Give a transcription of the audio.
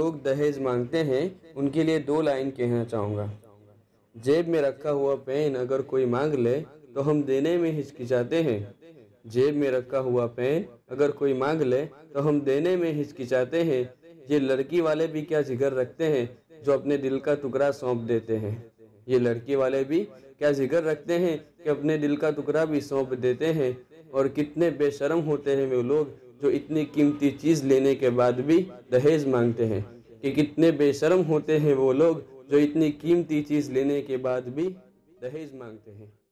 लोग दहेज मांगते हैं उनके लिए 2 लाइन कहना चाहूँगा। जेब में रखा हुआ पेन अगर कोई मांग ले तो हम देने में हिचकिचाते हैं। जेब में रखा हुआ पेन अगर कोई मांग ले तो हम देने में हिचकिचाते हैं। ये लड़की वाले भी क्या जिगर रखते हैं जो अपने दिल का टुकड़ा सौंप देते हैं। ये लड़की वाले भी क्या जिगर रखते हैं कि अपने दिल का टुकड़ा भी सौंप देते हैं। और कितने बेशर्म होते हैं वो लोग जो इतनी कीमती चीज़ लेने के बाद भी दहेज मांगते हैं। कि कितने बेशर्म होते हैं वो लोग जो इतनी कीमती चीज़ लेने के बाद भी दहेज मांगते हैं।